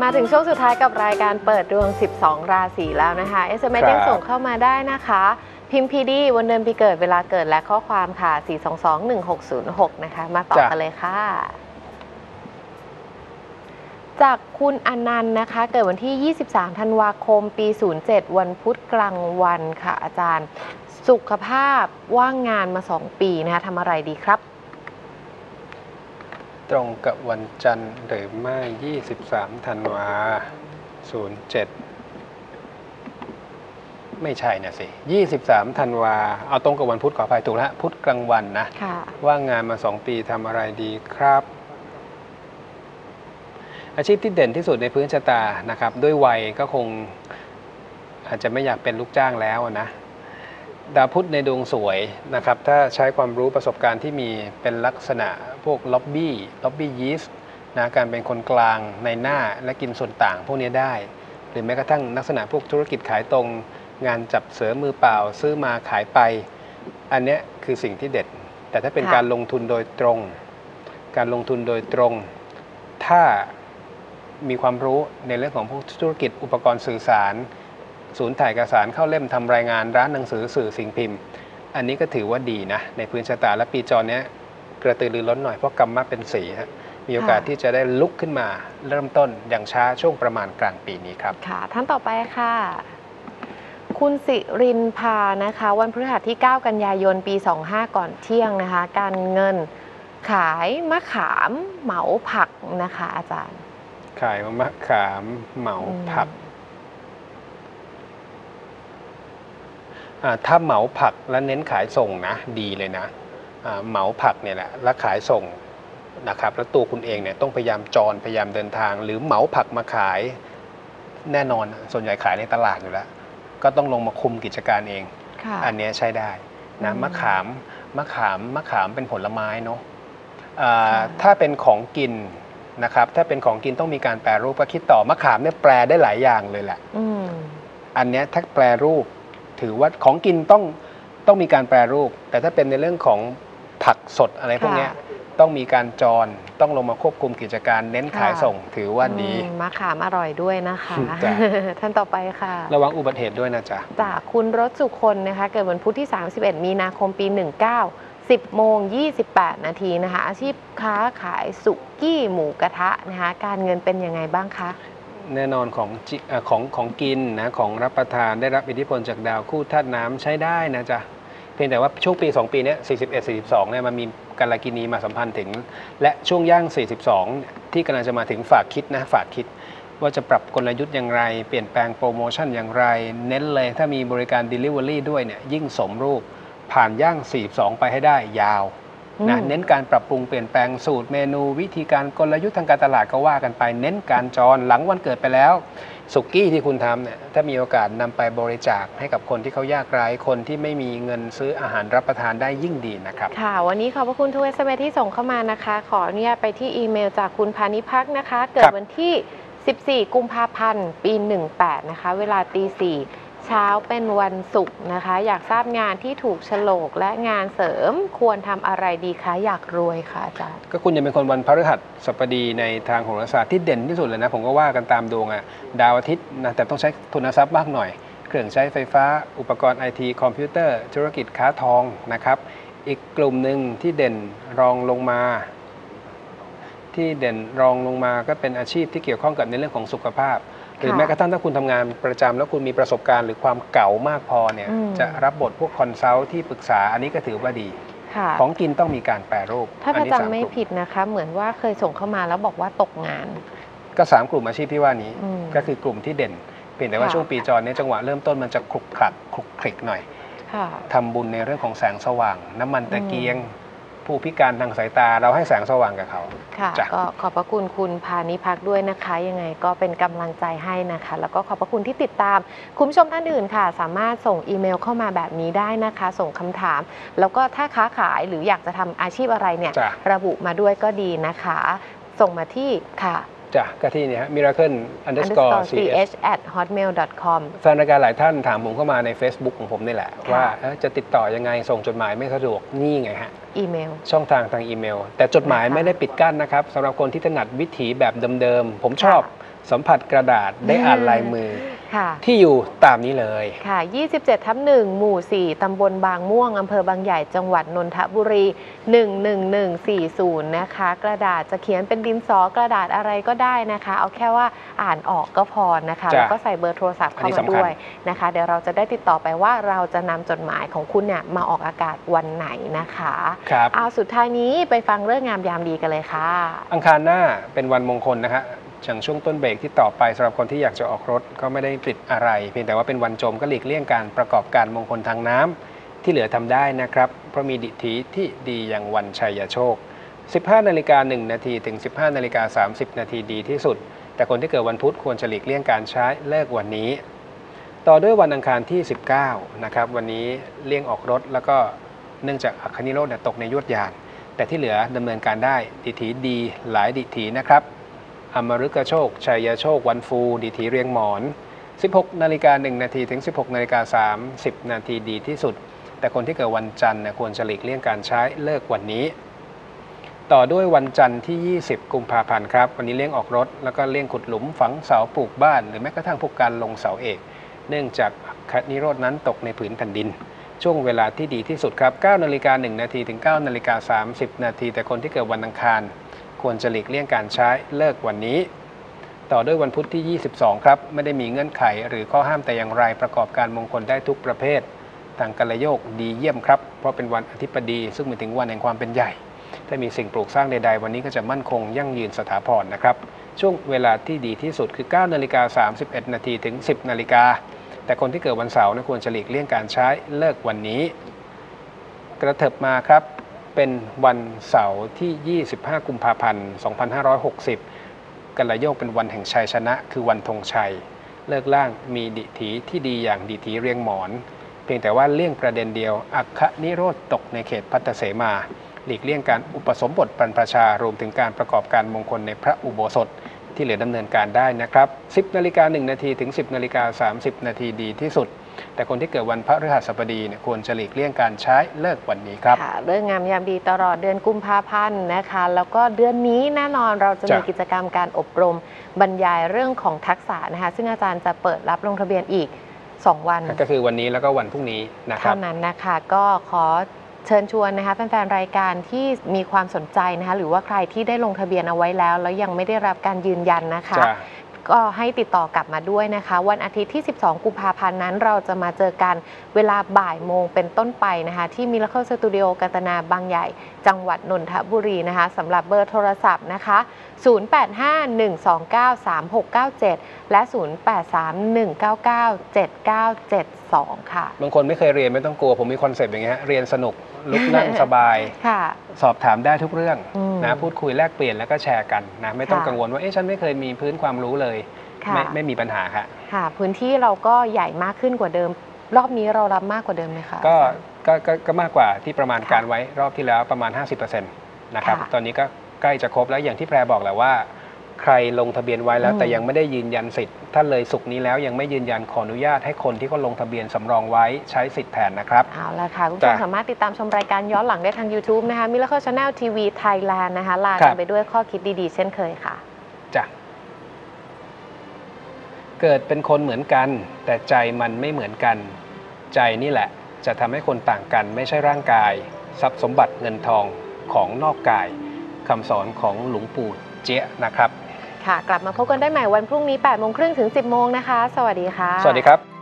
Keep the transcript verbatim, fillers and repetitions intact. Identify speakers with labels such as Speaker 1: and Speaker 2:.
Speaker 1: มาถึงช่วงสุดท้ายกับรายการเปิดดวงสิบสองราศีแล้วนะคะ เอส เอ็ม เอส ยังส่งเข้ามาได้นะคะพิมพ์ พี ดี วันเดือนปีเกิดเวลาเกิดและข้อความค่ะสี่ สอง สอง หนึ่ง หก ศูนย์ หกนะคะมาต่อกันเลยค่ะจากคุณอนันต์นะคะเกิดวันที่ยี่สิบสามธันวาคมปีศูนย์เจ็ดวันพุธกลางวันค่ะอาจารย์สุขภาพว่างงานมาสองปีนะคะทำอะไรดีครับ
Speaker 2: ตรงกับวันจันทร์หรือไม่ยี่สิบสามธันวาศูนย์เจ็ดไม่ใช่นะสิยี่สิบสามธันวาเอาตรงกับวันพุธขออภัยถูกแล้วพุธกลางวันนะว่างงานมาสองปีทำอะไรดีครับอาชีพที่เด่นที่สุดในพื้นชะตานะครับด้วยวัยก็คงอาจจะไม่อยากเป็นลูกจ้างแล้วนะดาวพุธในดวงสวยนะครับถ้าใช้ความรู้ประสบการณ์ที่มีเป็นลักษณะพวกล็อบบี้ล็อบบี้ยีสต์นะการเป็นคนกลางในหน้าและกินส่วนต่างพวกนี้ได้หรือแม้กระทั่งลักษณะพวกธุรกิจขายตรงงานจับเสือมือเปล่าซื้อมาขายไปอันนี้คือสิ่งที่เด็ดแต่ถ้าเป็นการลงทุนโดยตรงการลงทุนโดยตรงถ้ามีความรู้ในเรื่องของพวกธุรกิจอุปกรณ์สื่อสารศูนย์ถ่ายเอกสารเข้าเล่มทำรายงานร้านหนังสือสื่อสิ่งพิมพ์อันนี้ก็ถือว่าดีนะในพื้นชะตาและปีจรนี้กระตือรือร้นหน่อยเพราะกรรมะเป็นสีฮะมีโอกาสที่จะได้ลุกขึ้นมาเริ่มต้นอย่างช้าช่วงประมาณกลางปีนี้ครับ
Speaker 1: ค่ะท่านต่อไปค่ะคุณสิรินพานะคะวันพฤหัสที่เก้ากันยายนปีสองห้าก่อนเที่ยงนะคะการเงินขายมะขามเหมาผักนะคะอาจารย์
Speaker 2: ขายมะขามเหมาผักถ้าเหมาผักแล้วเน้นขายส่งนะดีเลยนะเหมาผักเนี่ยแหละแล้วขายส่งนะครับแล้วตัวคุณเองเนี่ยต้องพยายามจรพยายามเดินทางหรือเหมาผักมาขายแน่นอนส่วนใหญ่ขายในตลาดอยู่แล้วก็ต้องลงมาคุมกิจการเองอันนี้ใช้ได้นะมะขามมะขามมะขามเป็นผลไม้เนาะถ้าเป็นของกินนะครับถ้าเป็นของกินต้องมีการแปรรูปก็คิดต่อมะขามเนี่ยแปรได้หลายอย่างเลยแหละอันนี้ถ้าแปรรูปถือว่าของกินต้องต้องมีการแปรรูปแต่ถ้าเป็นในเรื่องของผักสดอะไรพวกนี้ต้องมีการจรต้องลงมาควบคุมกิจการเน้นขายส่งถือว่าดี
Speaker 1: มะขามอร่อยด้วยนะคะท่านต่อไปค่ะ
Speaker 2: ระวังอุบัติเหตุด้วยนะจ๊ะ
Speaker 1: จากคุณรถสุคนนะคะเกิดวันพุธที่สามสิบเอ็ดมีนาคมปีหนึ่งเก้า สิบโมงยี่สิบแปดนาทีนะคะอาชีพค้าขายสุกี้หมูกระทะนะคะการเงินเป็นยังไงบ้างคะ
Speaker 2: แน่นอนของของของกินนะของรับประทานได้รับอิทธิพลจากดาวคู่ธาตุน้ำใช้ได้นะจ๊ะเพียงแต่ว่าช่วงปีสองปีนี้สี่สิบเอ็ด สี่สิบสองเนี่ยมันมีกัลกินีมาสัมพันธ์ถึงและช่วงย่างสี่สิบสองที่กำลังจะมาถึงฝากคิดนะฝากคิดว่าจะปรับกลยุทธ์อย่างไรเปลี่ยนแปลงโปรโมชั่นอย่างไรเน้นเลยถ้ามีบริการ Delivery ด้วยเนี่ยยิ่งสมรูปผ่านย่างสี่สิบสองไปให้ได้ยาวนะเน้นการปรับปรุงเปลี่ยนแปลงสูตรเมนูวิธีการกลยุทธ์ทางการตลาดก็ว่ากันไปเน้นการจรหลังวันเกิดไปแล้วสุกี้ที่คุณทำเนี่ยถ้ามีโอกาสนำไปบริจาคให้กับคนที่เขายากไร้คนที่ไม่มีเงินซื้ออาหารรับประทานได้ยิ่งดีนะครับ
Speaker 1: ค่ะวันนี้ขอบพระคุณทุก เอส เอ็ม เอส ที่ส่งเข้ามานะคะขออนุญาตไปที่อีเมลจากคุณพานิพักนะคะเกิดวันที่สิบสี่กุมภาพันธ์ปีหนึ่งแปดนะคะเวลาตีสี่เช้าเป็นวันศุกร์นะคะอยากทราบงานที่ถูกโฉลกและงานเสริมควรทำอะไรดีคะอยากรวยค่ะอาจารย์
Speaker 2: ก็คุณจะเป็นคนวันพฤหัสบดีในทางโหราศาสตร์ที่เด่นที่สุดเลยนะผมก็ว่ากันตามดวงอ่ะดาวอาทิตย์นะแต่ต้องใช้ทุนทรัพย์มากหน่อยเครื่องใช้ไฟฟ้าอุปกรณ์ไอทีคอมพิวเตอร์ธุรกิจค้าทองนะครับอีกกลุ่มหนึ่งที่เด่นรองลงมาที่เด่นรองลงมาก็เป็นอาชีพที่เกี่ยวข้องกับในเรื่องของสุขภาพหรือแม้กระทั่งถ้าคุณทำงานประจำแล้วคุณมีประสบการณ์หรือความเก่ามากพอเนี่ยจะรับบทพวกคอนซัลท์ที่ปรึกษาอันนี้ก็ถือว่าดีของกินต้องมีการแปรรูป
Speaker 1: ถ้าประจำไม่ผิดนะคะเหมือนว่าเคยส่งเข้ามาแล้วบอกว่าตกงาน
Speaker 2: ก็สามกลุ่มอาชีพที่ว่านี้ก็คือกลุ่มที่เด่นเพียงแต่ว่าช่วงปีจรเนี่ยจังหวะเริ่มต้นมันจะคลุกคลักคลุกคลิกหน่อยทำบุญในเรื่องของแสงสว่างน้ำมันตะเกียงผู้พิการทางสายตาเราให้แสงสว่างกับเขา
Speaker 1: ค่ะก็ขอบพระคุณคุณพานิพักด้วยนะคะยังไงก็เป็นกำลังใจให้นะคะแล้วก็ขอบพระคุณที่ติดตามคุณผู้ชมท่านอื่นค่ะสามารถส่งอีเมลเข้ามาแบบนี้ได้นะคะส่งคำถามแล้วก็ถ้าค้าขายหรืออยากจะทำอาชีพอะไรเนี่ยระบุมาด้วยก็ดีนะคะส่งมาที่ค่ะ
Speaker 2: จ้ะก็ที่นี่ฮะ miracle underscore ch
Speaker 1: at hotmail dot com
Speaker 2: แฟนรายการหลายท่านถามผมเข้ามาใน Facebook ของผมนี่แหละว่าจะติดต่อยังไงส่งจดหมายไม่สะดวกนี่ไงฮะ
Speaker 1: อีเมล
Speaker 2: ช่องทางทางอีเมลแต่จดหมายไม่ได้ปิดกั้นนะครับสำหรับคนที่ถนัดวิถีแบบเดิมๆผมชอบสัมผัสกระดาษได้อ่านลายมือที่อยู่ตามนี้เลย
Speaker 1: ค่ะยี่สิบเจ็ดทับหนึ่งหมู่สี่ตำบลบางม่วงอำเภอบางใหญ่จังหวัดนนทบุรีหนึ่งหนึ่งหนึ่งสี่ศูนย์นะคะกระดาษจะเขียนเป็นดินสอกระดาษอะไรก็ได้นะคะเอาแค่ว่าอ่านออกก็พอนะคะแล้วก็ใส่เบอร์โทรศัพท์เข้ามาด้วยนะคะเดี๋ยวเราจะได้ติดต่อไปว่าเราจะนำจดหมายของคุณเนี่ยมาออกอากาศวันไหนนะคะ
Speaker 2: ครับ
Speaker 1: เอาสุดท้ายนี้ไปฟังเรื่องงามยามดีกันเลยค่ะ
Speaker 2: อังคารหน้าเป็นวันมงคลนะคะอย่างช่วงต้นเบรกที่ต่อไปสำหรับคนที่อยากจะออกรถก็ไม่ได้ติดอะไรเพียงแต่ว่าเป็นวันโจมก็หลีกเลี่ยงการประกอบการมงคลทางน้ำที่เหลือทำได้นะครับเพราะมีดิถีที่ดีอย่างวันชัยโชคสิบห้านาฬิกาหนึ่งนาทีถึงสิบห้านาฬิกาสามสิบนาทีดีที่สุดแต่คนที่เกิดวันพุธควรจะหลีกเลี่ยงการใช้เลิกวันนี้ต่อด้วยวันอังคารที่สิบเก้านะครับวันนี้เลี่ยงออกรถแล้วก็เนื่องจากอัคคณิโรธตกในยวดยานแต่ที่เหลือดำเนินการได้ดิถีดีหลายดิถีนะครับอมฤกโชคชัยโชควันฟูดิถีเรียงหมอนสิบหกนาฬิกาหนึ่งนาทีถึงสิบหกนาฬิกาสามสิบนาทีดีที่สุดแต่คนที่เกิดวันจันทร์ควรจะหลีกเลี่ยงการใช้เลิกวันนี้ต่อด้วยวันจันทร์ที่ยี่สิบกุมภาพันธ์ครับวันนี้เลี่ยงออกรถแล้วก็เลี่ยงขุดหลุมฝังเสาปลูกบ้านหรือแม้กระทั่งพวกการลงเสาเอกเนื่องจากอัคคณิโรธนั้นตกในผืนแผ่นดินช่วงเวลาที่ดีที่สุดครับเก้านาฬิกาหนึ่งนาทีถึงเก้านาฬิกาสามสิบนาทีแต่คนที่เกิดวันอังคารควรจะหลีกเลี่ยงการใช้เลิกวันนี้ต่อด้วยวันพุธที่ยี่สิบสองครับไม่ได้มีเงื่อนไขหรือข้อห้ามแต่อย่างไรประกอบการมงคลได้ทุกประเภททางกัลโยคดีเยี่ยมครับเพราะเป็นวันอธิบดีซึ่งหมายถึงวันแห่งความเป็นใหญ่ถ้ามีสิ่งปลูกสร้างใดๆวันนี้ก็จะมั่นคงยั่งยืนสถาพรนะครับช่วงเวลาที่ดีที่สุดคือเก้านาฬิกาสามสิบเอ็ดนาทีถึงสิบนาฬิกาแต่คนที่เกิดวันเสาร์ควรจะหลีกเลี่ยงการใช้เลิกวันนี้กระเถิบมาครับเป็นวันเสาร์ที่ยี่สิบห้ากุมภาพันธ์สองพันห้าร้อยหกสิบกัลโยคเป็นวันแห่งชัยชนะคือวันธงชัยเลิกล่างมีดิถีที่ดีอย่างดิถีเรียงหมอนเพียงแต่ว่าเลี่ยงประเด็นเดียวอัคคณิโรธตกในเขตพัทธเสมาหลีกเลี่ยงการอุปสมบทบรรพชารวมถึงการประกอบการมงคลในพระอุโบสถที่เหลือดำเนินการได้นะครับสิบนาฬิกาหนึ่งนาทีถึงสิบนาฬิกาสามสิบนาทีดีที่สุดแต่คนที่เกิดวันพฤหัสบดีเนี่ยควรจะหลีกเลี่ยงการใช้เลิกวันนี้ครับ
Speaker 1: ค่ะเรื่องงามยามดีตลอดเดือนกุมภาพันธ์นะคะแล้วก็เดือนนี้แน่นอนเราจะมีกิจกรรมการอบรมบรรยายเรื่องของทักษะนะคะซึ่งอาจารย์จะเปิดรับลงทะเบียนอีกสองวัน
Speaker 2: ก็คือวันนี้แล้วก็วันพรุ่งนี้นะครับ
Speaker 1: เท่านั้นนะคะก็ขอเชิญชวนนะคะแฟนๆรายการที่มีความสนใจนะคะหรือว่าใครที่ได้ลงทะเบียนเอาไว้แล้วแล้วยังไม่ได้รับการยืนยันนะคะก็ให้ติดต่อกลับมาด้วยนะคะวันอาทิตย์ที่สิบสองกุมภาพันธ์นั้นเราจะมาเจอกันเวลาบ่ายโมงเป็นต้นไปนะคะที่ Miracle Studio กัตนาบางใหญ่จังหวัดนนทบุรีนะคะสำหรับเบอร์โทรศัพท์นะคะศูนย์ แปด ห้า หนึ่ง สอง เก้า สาม หก เก้า เจ็ดและศูนย์ แปด สาม หนึ่ง เก้า เก้า เจ็ด เก้า เจ็ด สองค่ะ
Speaker 2: บางคนไม่เคยเรียนไม่ต้องกลัวผมมีคอนเซปต์อย่างเงี้ยเรียนสนุกลุกนั่งสบายสอบถามได้ทุกเรื่องนะพูดคุยแลกเปลี่ยนแล้วก็แชร์กันนะไม่ต้องกังวลว่าเอ๊ะฉันไม่เคยมีพื้นความรู้เลยไม่ไม่มีปัญหาค่ะ
Speaker 1: ค่ะพื้นที่เราก็ใหญ่มากขึ้นกว่าเดิมรอบนี้เรารับมากกว่าเดิมไหมคะ
Speaker 2: ก็ก็ก็มากกว่าที่ประมาณการไว้รอบที่แล้วประมาณ ห้าสิบเปอร์เซ็นต์ นะครับตอนนี้ก็ใกล้จะครบแล้วอย่างที่แพรบอกแหละว่าใครลงทะเบียนไว้แล้วแต่ยังไม่ได้ยืนยันสิทธิ์ถ้าเลยศุกร์นี้แล้วยังไม่ยืนยันขออนุญาตให้คนที่เขาลงทะเบียนสำรองไว้ใช้สิทธิ์แทนนะครับ
Speaker 1: เอาละค่ะคุณผู้ชมสามารถติดตามชมรายการย้อนหลังได้ทาง YouTube นะคะ Miracle Channel ที วี Thailand นะคะลากันไปด้วยข้อคิดดีๆเช่นเคยค่ะ
Speaker 2: จ้ะเกิดเป็นคนเหมือนกันแต่ใจมันไม่เหมือนกันใจนี่แหละจะทำให้คนต่างกันไม่ใช่ร่างกายทรัพย์สมบัติเงินทองของนอกกายคำสอนของหลวงปู่เจ๊ยะนะครับ
Speaker 1: ค่ะกลับมาพบกันได้ใหม่วันพรุ่งนี้ แปดโมงครึ่งถึง สิบโมงนะคะสวัสดีค่ะ
Speaker 2: สวัสดีครับ